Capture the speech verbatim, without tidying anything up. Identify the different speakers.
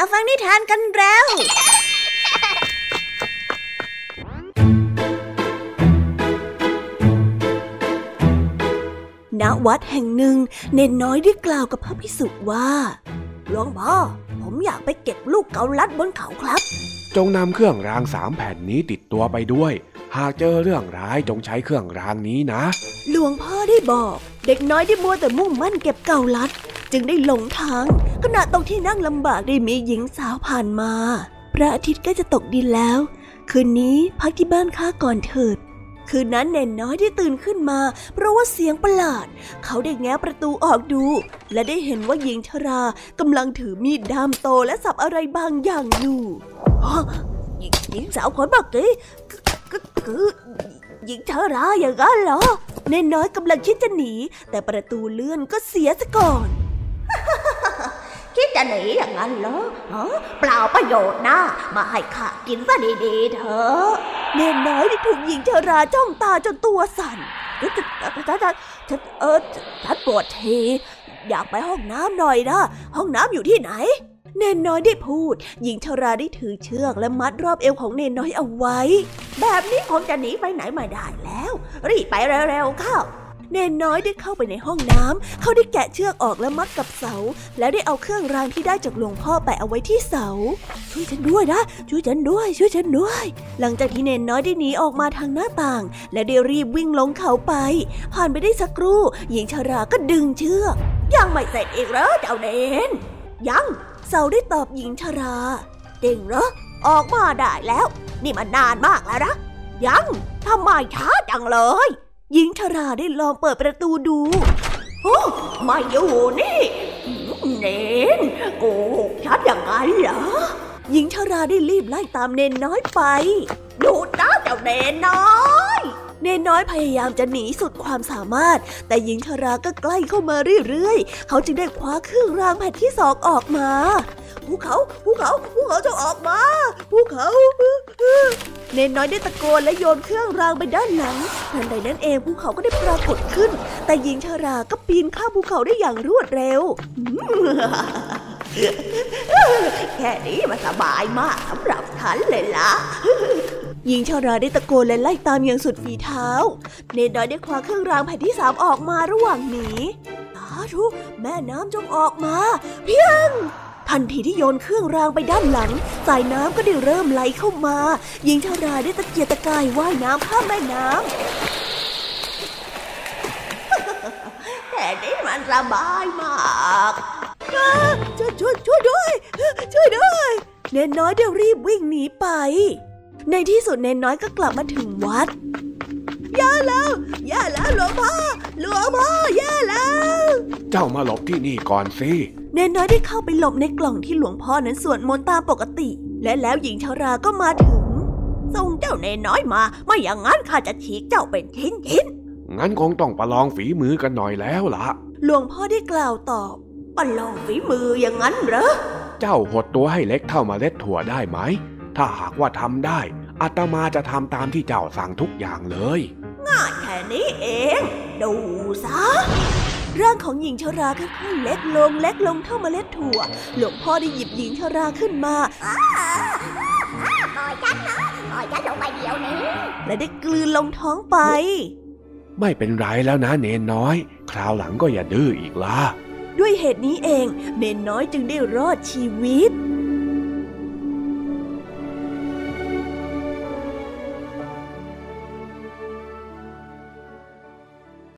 Speaker 1: ฟังนิทานกันแล้วณ วัดแห่งหนึ่งเนนน้อยได้กล่าวกับพระภิกษุว่าหลวงพ่อผมอยากไปเก็บลูกเกาลัดบนเขาครับ
Speaker 2: จงนำเครื่องรางสามแผ่นนี้ติดตัวไปด้วยหากเจอเรื่องร้ายจงใช้เครื่องรางนี้นะ
Speaker 1: หลวงพ่อได้บอกเด็กน้อยได้มัวแต่มุ่งมั่นเก็บเกาลัดจึงได้หลงทางขณะตรงที่นั่งลำบากได้มีหญิงสาวผ่านมาพระอาทิตย์ใกล้จะตกดินแล้วคืนนี้พักที่บ้านข้าก่อนเถิดคืนนั้นเนนน้อยได้ตื่นขึ้นมาเพราะว่าเสียงประหลาดเขาได้แง้ประตูออกดูและได้เห็นว่าหญิงชรากำลังถือมีดด้ามโตและสับอะไรบางอย่างอยู่หญิงสาวคนเมื่อกี้ก็คือหญิงชราอย่างนั้นเหรอเนนน้อยกำลังคิดจะหนีแต่ประตูเลื่อนก็เสียซะก่อน
Speaker 3: คิดจะหนีอย่างนั้นเหรอเปล่าประโยชน์นะมาให้ข้ากินซะดีๆเถอะ
Speaker 1: เนนน้อยได้ถูกหญิงชราจ้องตาจนตัวสั่นฉันฉันฉันเออฉันปวดทีอยากไปห้องน้ำหน่อยนะห้องน้ำอยู่ที่ไหนเนนน้อยได้พูดหญิงชราได้ถือเชือกและมัดรอบเอวของเนนน้อยเอาไว้
Speaker 3: แบบนี้คงจะหนีไปไหนไม่ได้แล้วรีบไปเร็วๆเข้า
Speaker 1: เนนน้อยได้เข้าไปในห้องน้ำเขาได้แกะเชือกออกและมัดกับเสาแล้วได้เอาเครื่องรางที่ได้จากหลวงพ่อแปะเอาไว้ที่เสาช่วยฉันด้วยนะช่วยฉันด้วยช่วยฉันด้วยหลังจากที่เนนน้อยได้หนีออกมาทางหน้าต่างและได้รีบวิ่งลงเขาไปผ่านไปได้สักครู่หญิงชราก็ดึงเชือก
Speaker 3: ยังไม่เสร็จอีกเหรอเจ้าเนน
Speaker 1: ยังเสาได้ตอบหญิงชรา
Speaker 3: จริงเหรอออกมาได้แล้วนี่มันนานมากแล้วนะยังทำไมช้าจังเลย
Speaker 1: หญิงชราได้ลองเปิดประตูดู
Speaker 3: โอ้ไม่อยู่นี่เนนโกหกฉันอย่างนั้นเหรอ
Speaker 1: หญิงชราได้รีบไล่ตามเนนน้อยไป
Speaker 3: หยุดนะเจ้าเนนน้อย
Speaker 1: เนนน้อยพยายามจะหนีสุดความสามารถแต่หญิงชราก็ใกล้เข้ามาเรื่อยๆเขาจึงได้คว้าเครื่องรางแผ่นที่สองออกมาภูเขาภูเขาภูเขาจะออกมาภูเขาเนนน้อยได้ตะโกนและโยนเครื่องรางไปด้านหลังทันใดนั้นเองภูเขาก็ได้ปรากฏขึ้นแต่หญิงชราก็ปีนข้ามภูเขาได้อย่างรวดเร็ว
Speaker 3: แค่นี้มันสบายมากสำหรับฉันเลยล่ะ
Speaker 1: หญิงชราได้ตะโกนและไล่ตามอย่างสุดฝีเท้าเนนน้อยได้คว้าเครื่องรางแผ่นที่สามออกมาระหว่างหนีสาธุแม่น้ำจงออกมาเพียงทันทีที่โยนเครื่องรางไปด้านหลังสายน้ำก็ได้เริ่มไหลเข้ามาหญิงชราได้ตะเกียกตะกายว่ายน้ำข้ามแม่น้
Speaker 3: ำแต่นี่มันสบายมาก
Speaker 1: ช่วยช่วยช่วยด้วยช่วยด้วยเนนน้อยได้รีบวิ่งหนีไปในที่สุดเนนน้อยก็กลับมาถึงวัดย่าแล้วย่าแล้วหลวงพ่อหลวงพ่อย่าแล้ว
Speaker 2: เจ้ามาหลบที่นี่ก่อนสิ
Speaker 1: เนนน้อยได้เข้าไปหลบในกล่องที่หลวงพ่อนั้นสวดมนต์ตามปกติและแล้วหญิงชราก็มาถึง
Speaker 3: ส่งเจ้าเนนน้อยมาไม่อย่างนั้นข้าจะฉีกเจ้าเป็นชิ้นชิ้น
Speaker 2: งั้นคงต้องประลองฝีมือกันหน่อยแล้วล่ะ
Speaker 1: หลวงพ่อได้กล่าวตอบ
Speaker 3: ประลองฝีมืออย่างนั้นเหรอ
Speaker 2: เจ้าหดตัวให้เล็กเท่าเมล็ดถั่วได้ไหมถ้าหากว่าทำได้อาตมาจะทำตามที่เจ้าสั่งทุกอย่างเลย
Speaker 3: ง่ายแค่นี้เองดูซะ
Speaker 1: ร่างของหญิงชราค่อยๆเล็กลงเล็กลงเท่าเมล็ดถั่วหลวงพ่อได้หยิบหญิงชราขึ้นมา
Speaker 3: ปล่อยฉันนะปล่อยฉันลงไปเดี๋ยวนี้
Speaker 1: และได้กลืนลงท้องไป
Speaker 2: ไม่เป็นไรแล้วนะเนนน้อยคราวหลังก็อย่าดื้ออีกล่ะ
Speaker 1: ด้วยเหตุนี้เองเนนน้อยจึงได้รอดชีวิต